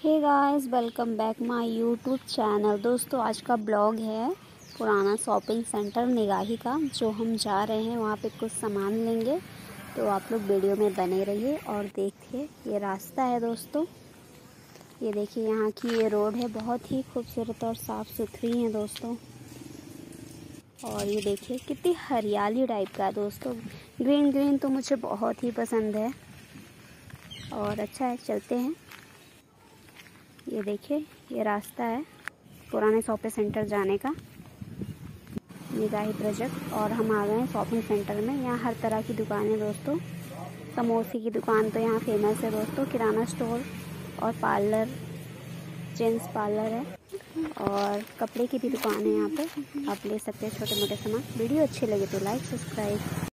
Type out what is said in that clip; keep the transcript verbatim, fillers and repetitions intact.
Hey guys, welcome back my YouTube channel. दोस्तों, आज का ब्लॉग है पुराना शॉपिंग सेंटर निगाही का। जो हम जा रहे हैं वहाँ पे कुछ सामान लेंगे, तो आप लोग वीडियो में बने रहिए और देखिए। ये रास्ता है दोस्तों, ये देखिए यहाँ की ये रोड है, बहुत ही खूबसूरत और साफ़ सुथरी है दोस्तों। और ये देखिए कितनी हरियाली टाइप का है दोस्तों, ग्रीन ग्रीन तो मुझे बहुत ही पसंद है और अच्छा है। चलते हैं। ये देखिए ये रास्ता है पुराने शॉपिंग सेंटर जाने का, निगाही प्रोजेक्ट। और हम आ गए हैं शॉपिंग सेंटर में। यहाँ हर तरह की दुकानें दोस्तों। समोसे की दुकान तो यहाँ फेमस है दोस्तों, किराना स्टोर और पार्लर, जेंट्स पार्लर है और कपड़े की भी दुकान है यहाँ पे। आप ले सकते हैं छोटे मोटे सामान। वीडियो अच्छी लगे तो लाइक सब्सक्राइब।